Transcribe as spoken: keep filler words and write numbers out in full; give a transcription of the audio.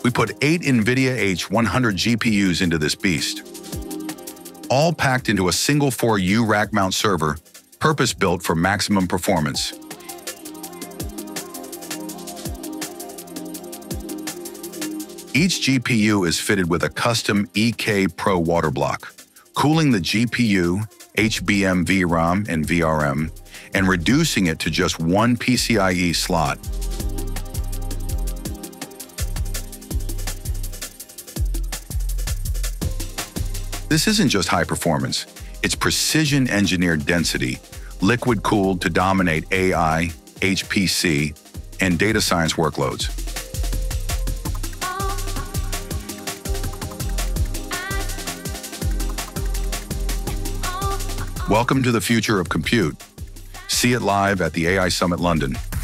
We put eight NVIDIA H one hundred G P Us into this beast, all packed into a single four U rack mount server, purpose-built for maximum performance. Each G P U is fitted with a custom E K Pro water block, cooling the G P U, H B M V ROM and V R M, and reducing it to just one P C I E slot. This isn't just high performance, it's precision-engineered density, liquid-cooled to dominate A I, H P C, and data science workloads. Welcome to the future of compute. See it live at the A I Summit London.